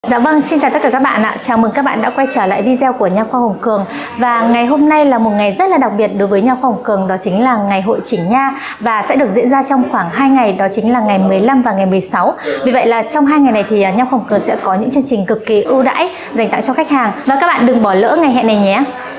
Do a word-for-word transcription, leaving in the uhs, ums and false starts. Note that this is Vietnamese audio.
Dạ vâng, xin chào tất cả các bạn ạ. Chào mừng các bạn đã quay trở lại video của Nha Khoa Hồng Cường. Và ngày hôm nay là một ngày rất là đặc biệt đối với Nha Khoa Hồng Cường, đó chính là ngày hội chỉnh nha và sẽ được diễn ra trong khoảng hai ngày, đó chính là ngày mười lăm và ngày mười sáu. Vì vậy là trong hai ngày này thì Nha Khoa Hồng Cường sẽ có những chương trình cực kỳ ưu đãi dành tặng cho khách hàng và các bạn đừng bỏ lỡ ngày hẹn này nhé.